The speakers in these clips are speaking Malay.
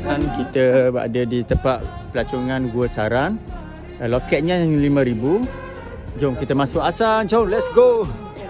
Dan kita berada di tempat pelancongan Gua Saran. Loketnya yang 5,000. Jom kita masuk asal. Jom, let's go.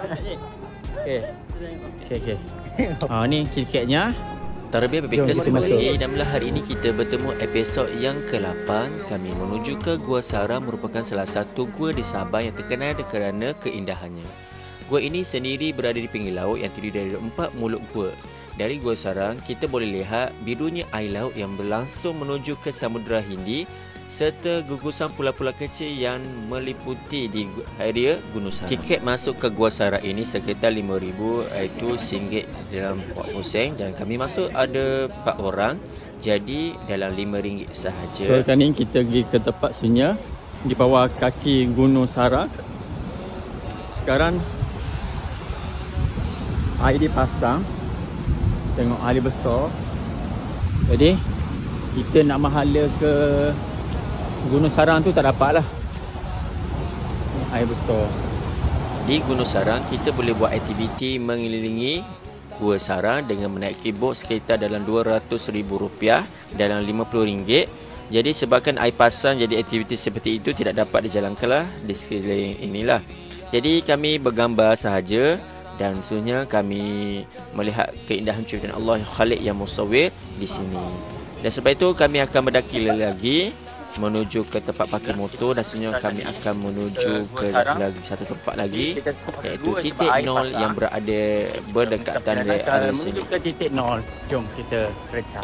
Okay. Ni tiketnya. Terlebih Backpackers kembali dan hari ini kita bertemu episod yang ke-8. Kami menuju ke Gua Saran, merupakan salah satu gua di Sabah yang terkenal kerana keindahannya. Gua ini sendiri berada di pinggir laut yang terdiri dari 4 mulut gua. Dari Gua Saran, kita boleh lihat birunya air laut yang berlangsung menuju ke Samudra Hindi serta gugusan pulau-pulau kecil yang meliputi di area Gunung Saran. Tiket masuk ke Gua Saran ini sekitar 5,000, iaitu RM1 dalam pusing, dan kami masuk ada 4 orang, jadi dalam RM5 sahaja. So, kali ini kita pergi ke tempat sunyi di bawah kaki Gunung Saran. Sekarang air dipasang. Tengok air besar. Jadi kita nak mahala ke Gunung Saran tu tak dapat lah. Air besar. Di Gunung Saran kita boleh buat aktiviti mengelilingi Gua Saran dengan menaiki bot sekitar dalam RM200,000 dalam RM50. Jadi sebabkan air pasang, jadi aktiviti seperti itu tidak dapat dijalankanlah di sekeliling inilah. Jadi kami bergambar sahaja. Dan sebenarnya kami melihat keindahan ciptaan Allah Khalik yang Musawwir di sini. Dan sebab itu kami akan mendaki lagi menuju ke tempat parkir motor, dan sebenarnya kami akan menuju ke lagi satu tempat lagi, iaitu titik 0 yang berada berdekatan dari area sini. Menuju ke titik 0. Jom kita kereta.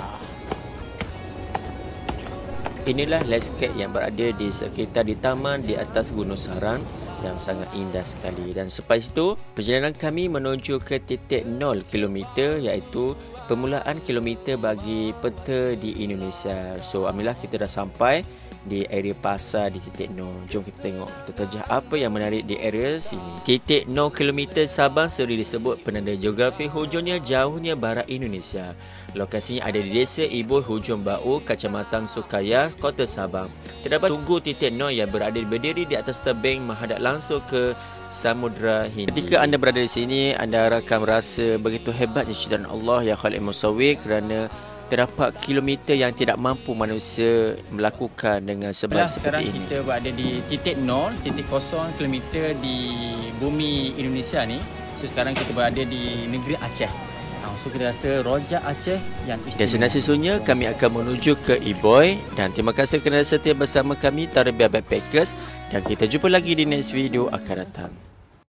Inilah landscape yang berada di sekitar di taman di atas Gunung Saran yang sangat indah sekali. Dan selepas itu perjalanan kami menuju ke titik 0 km, iaitu permulaan kilometer bagi peta di Indonesia. So alhamdulillah kita dah sampai di area pasar di titik 0. Jom kita tengok terjah apa yang menarik di area sini. Titik 0 km Sabang sering disebut penanda geografi hujungnya jauhnya barat Indonesia. Lokasinya ada di Desa Ibu Hujung Bau, Kecamatan Sukaya, Kota Sabang. Terdapat tunggu titik 0 yang berdiri di atas tebing menghadap langsung ke Samudra Hindi. Ketika anda berada di sini, anda akan merasa begitu hebatnya ciptaan Allah yang Khalik Musawwir, kerana terdapat kilometer yang tidak mampu manusia melakukan dengan sebaik seperti ini. Sekarang kita berada di titik 0, titik 0 km di bumi Indonesia ni. So sekarang kita berada di negeri Aceh. So kita rasa rojak Aceh yang istimewa. Destinasi sunyi kami akan menuju ke Iboy, dan terima kasih kerana setia bersama kami Tarbiyah Backpackers, dan kita jumpa lagi di next video akan datang.